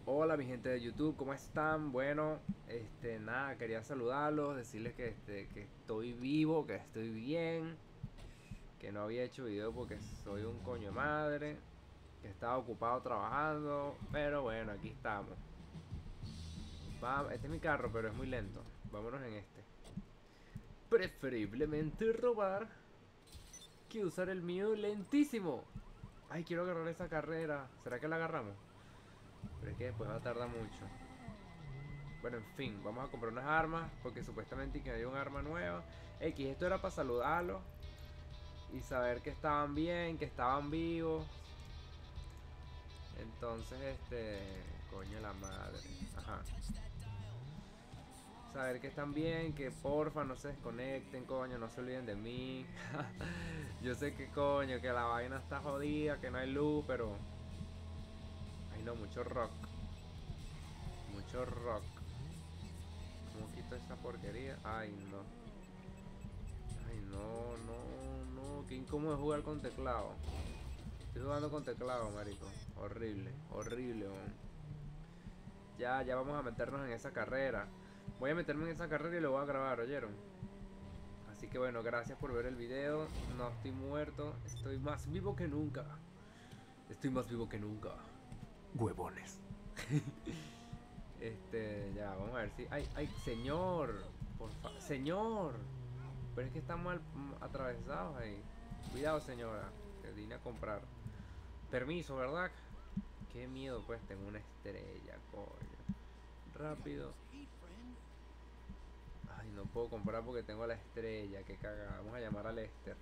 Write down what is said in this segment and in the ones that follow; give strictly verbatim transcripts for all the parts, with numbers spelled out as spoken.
Hola mi gente de YouTube, ¿cómo están? Bueno, este, nada, quería saludarlos, decirles que, este, que estoy vivo, que estoy bien, que no había hecho video porque soy un coño de madre, que estaba ocupado trabajando, pero bueno, aquí estamos. Va, este es mi carro, pero es muy lento. Vámonos en este. Preferiblemente robar que usar el mío lentísimo. Ay, quiero agarrar esa carrera. ¿Será que la agarramos? Pero es que después va a tardar mucho. Bueno, en fin, vamos a comprar unas armas porque supuestamente que hay un arma nueva. X, esto era para saludarlos y saber que estaban bien, que estaban vivos. Entonces, este, coño la madre. Ajá. Saber que están bien, que porfa no se desconecten, coño, no se olviden de mí. Yo sé que coño, que la vaina está jodida, que no hay luz, pero... Ay no, mucho rock. Mucho rock. ¿Cómo quito esa porquería? Ay no. Ay no, no, no. Qué incómodo es jugar con teclado. Estoy jugando con teclado, marico. Horrible, horrible, man. Ya, ya vamos a meternos en esa carrera. Voy a meterme en esa carrera y lo voy a grabar, ¿oyeron? Así que bueno, gracias por ver el video. No estoy muerto, estoy más vivo que nunca. Estoy más vivo que nunca. Huevones. Este, ya, vamos a ver si... ¡Ay, ay, señor! Por favor, señor. Pero es que estamos mal atravesados ahí. Cuidado, señora, que vine a comprar. Permiso, ¿verdad? Qué miedo, pues tengo una estrella, coño. Rápido. Ay, no puedo comprar porque tengo la estrella. Qué cagada. Vamos a llamar a Lester.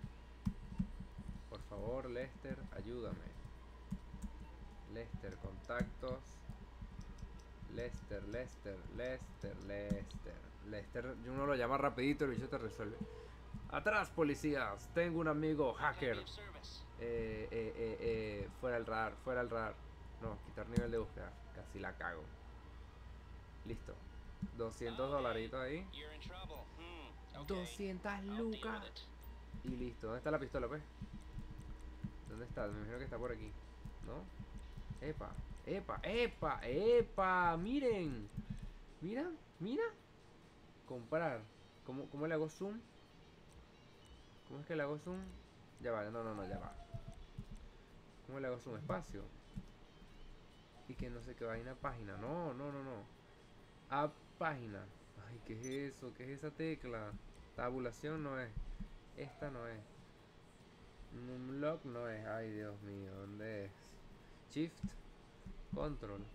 Por favor, Lester, ayúdame. Lester, contactos. Lester, Lester, Lester, Lester. Lester, uno lo llama rapidito y el bicho te resuelve. Atrás, policías. Tengo un amigo hacker. Eh, eh, eh, eh, fuera el radar, fuera el radar. No, quitar nivel de búsqueda. Casi la cago. Listo. doscientos dolaritos ahí. doscientas lucas. Y listo. ¿Dónde está la pistola, pues? ¿Dónde está? Me imagino que está por aquí. ¿No? Epa, epa, epa, epa. Miren. Mira, mira. Comprar. ¿Cómo, cómo le hago zoom? ¿Cómo es que le hago zoom? Ya va, no, no, no, ya va. ¿Cómo le hago zoom? Espacio. Y que no sé qué vaina página. No, no, no, no. A página. Ay, ¿qué es eso? ¿Qué es esa tecla? Tabulación no es. Esta no es. Numlock no es. Ay, Dios mío, ¿dónde es? Shift, Control.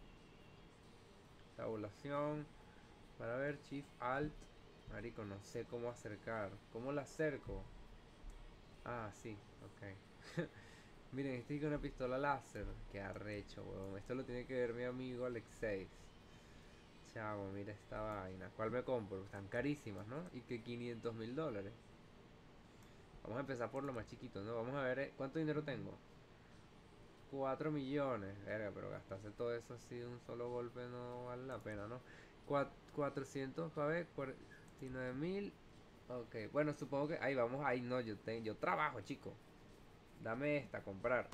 Tabulación. Para ver, Shift, Alt. Marico, no sé cómo acercar. ¿Cómo la acerco? Ah, sí, ok. Miren, estoy con una pistola láser. Qué arrecho, weón. Esto lo tiene que ver mi amigo Alexei. Chavo, mira esta vaina. ¿Cuál me compro? Están carísimas, ¿no? Y que quinientos mil dólares. Vamos a empezar por lo más chiquito, ¿no? Vamos a ver eh, cuánto dinero tengo. Cuatro millones. Verga, pero gastarse todo eso así de un solo golpe no vale la pena, ¿no? Cuatrocientos, a ver, cuarenta y nueve mil. Ok, bueno, supongo que... Ahí vamos, ahí no, yo, te, yo trabajo, chico. Dame esta, comprar.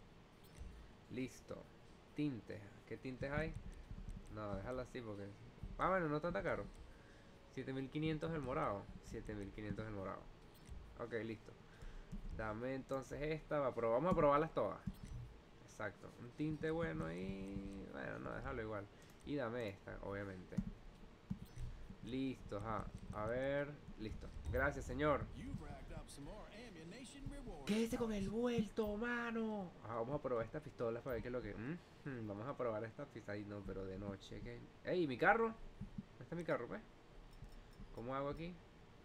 Listo. Tintes. ¿Qué tintes hay? No, déjalo así porque... Ah, bueno, no está tan caro. siete mil quinientos el morado. siete mil quinientos el morado. Ok, listo. Dame entonces esta. Va, pero vamos a probarlas todas. Exacto. Un tinte bueno y... Bueno, no, déjalo igual. Y dame esta, obviamente. Listo, ajá. A ver, listo. Gracias, señor. Quédese con el vuelto, mano. Ajá, vamos a probar estas pistolas para ver qué es lo que... Mm, mm, vamos a probar esta pistola. Ay, no, pero de noche. ¿Qué? ¡Ey, mi carro! ¿Dónde está mi carro, pues? ¿Cómo hago aquí?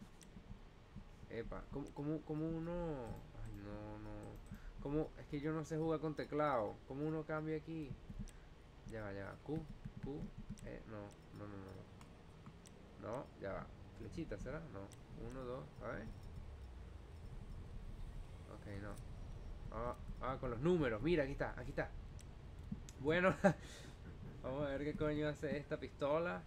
Epa, ¿cómo, cómo, cómo uno...? Ay, no, no. ¿Cómo? Es que yo no sé jugar con teclado. ¿Cómo uno cambia aquí? Ya va, ya va. Q, Q, E, no, no, no, no. No, ya va. Flechita, ¿será? No. Uno, dos, a ver. Ok, no. Ah, ah, con los números. Mira, aquí está, aquí está. Bueno, vamos a ver qué coño hace esta pistola.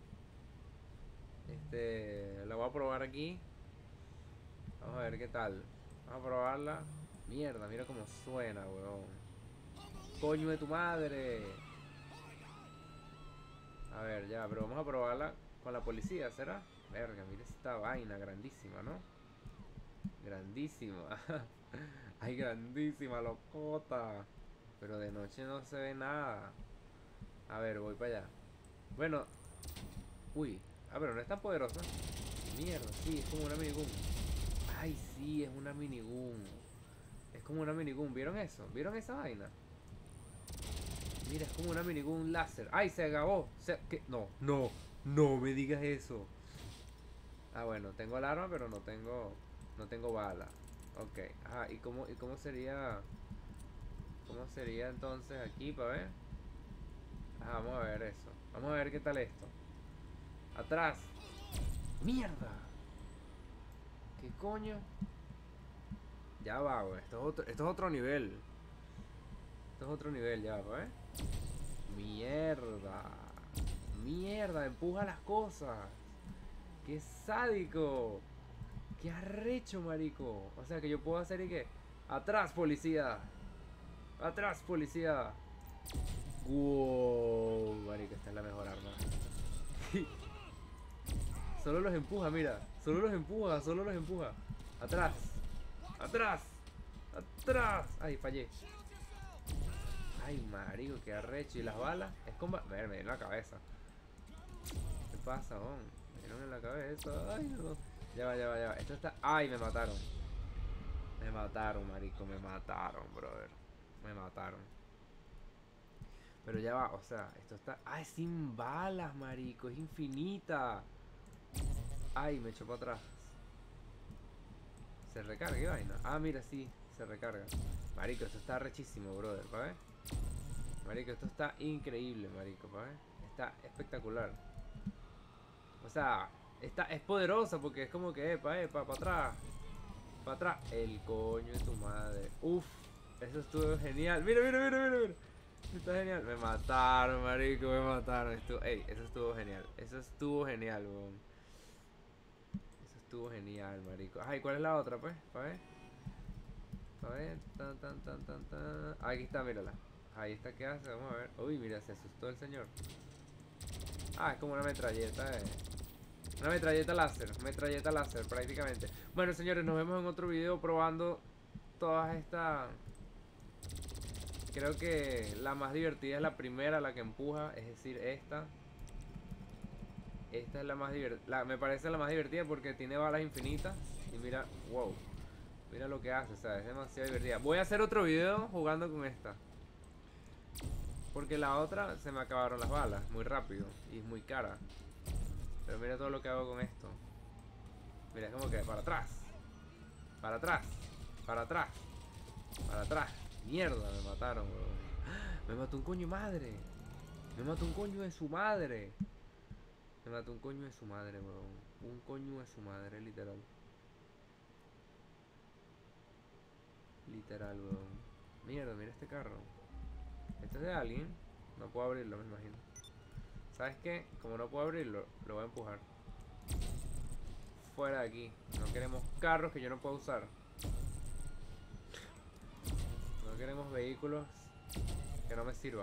Este, la voy a probar aquí. Vamos a ver qué tal. Vamos a probarla. Mierda, mira cómo suena, weón. Coño de tu madre. A ver, ya, pero vamos a probarla con la policía, ¿será? Verga, mira esta vaina grandísima, ¿no? Grandísima. Ay, grandísima, locota. Pero de noche no se ve nada. A ver, voy para allá. Bueno. Uy. Ah, pero no es tan poderosa. Mierda, sí, es como una minigun. Ay, sí, es una minigun. Es como una minigun. ¿Vieron eso? ¿Vieron esa vaina? Mira, es como una minigun láser. ¡Ay, se acabó! Se... ¿Qué? No, no, no me digas eso. Ah, bueno, tengo el arma, pero no tengo... No tengo bala. Ok. Ajá, ¿y cómo, y cómo sería... ¿Cómo sería entonces aquí, para ver? Ajá, vamos a ver eso. Vamos a ver qué tal esto. Atrás. ¡Mierda! ¿Qué coño? Ya va, güey. Esto es otro, esto es otro nivel. Esto es otro nivel, ya, güey. Mierda. Mierda, empuja las cosas. ¡Qué sádico! ¡Qué arrecho, marico! O sea que yo puedo hacer y que... ¡Atrás, policía! ¡Atrás, policía! ¡Wow! Marico, esta es la mejor arma. Solo los empuja, mira. Solo los empuja, solo los empuja. ¡Atrás! ¡Atrás! ¡Atrás! ¡Ay, fallé! ¡Ay, marico, qué arrecho! ¿Y las balas? Es con... Ver, me dieron en la cabeza. ¿Qué pasa, bon? Me dieron en la cabeza. ¡Ay, no! Ya va, ya va, ya va. Esto está... ¡Ay, me mataron! Me mataron, marico. Me mataron, brother. Me mataron. Pero ya va, o sea, esto está... ¡Ah, es sin balas, marico! ¡Es infinita! ¡Ay, me echó para atrás! ¿Se recarga? ¿Qué vaina? Ah, mira, sí, se recarga. Marico, esto está rechísimo, brother, ¿pa' ver? Marico, esto está increíble, marico, ¿pa' ver? Está espectacular. O sea, está, es poderosa porque es como que, epa, epa, para atrás. Para atrás. El coño de tu madre. Uf, eso estuvo genial. Mira, mira, mira, mira, mira. Está genial. Me mataron, marico, me mataron. Estuvo, ey, eso estuvo genial. Eso estuvo genial, weón. Eso estuvo genial, marico. Ay, ¿cuál es la otra, pues? Pa' ver. Pa' ver. Tan, tan, tan, tan, tan. Aquí está, mírala. Ahí está, ¿qué hace? Vamos a ver. Uy, mira, se asustó el señor. Ah, es como una metralleta, eh. Una metralleta láser, metralleta láser prácticamente. Bueno, señores, nos vemos en otro video probando todas estas. Creo que la más divertida es la primera, la que empuja, es decir, esta. Esta es la más divertida, me parece la más divertida porque tiene balas infinitas. Y mira, wow, mira lo que hace, o sea, es demasiado divertida. Voy a hacer otro video jugando con esta, porque la otra se me acabaron las balas muy rápido y es muy cara. Pero mira todo lo que hago con esto. Mira, es como que para atrás. Para atrás. Para atrás. Para atrás. Mierda, me mataron, bro. Me mató un coño de madre. Me mató un coño de su madre. Me mató un coño de su madre, bro. Un coño de su madre, literal. Literal, bro. Mierda, mira este carro. Este es de alguien. No puedo abrirlo, me imagino. ¿Sabes qué? Como no puedo abrirlo, lo voy a empujar. Fuera de aquí. No queremos carros que yo no puedo usar. No queremos vehículos que no me sirvan.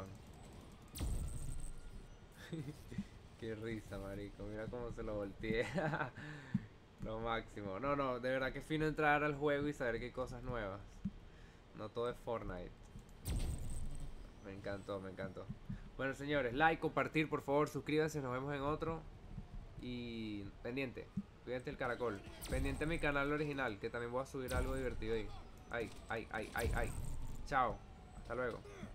Qué risa, marico. Mira cómo se lo volteé. Lo máximo. No, no, de verdad que fino entrar al juego y saber que hay cosas nuevas. No todo es Fortnite. Me encantó, me encantó. Bueno, señores, like, compartir, por favor, suscríbanse, nos vemos en otro. Y pendiente, cuídate el caracol. Pendiente a mi canal original, que también voy a subir algo divertido ahí. Ay, ay, ay, ay, ay. Chao, hasta luego.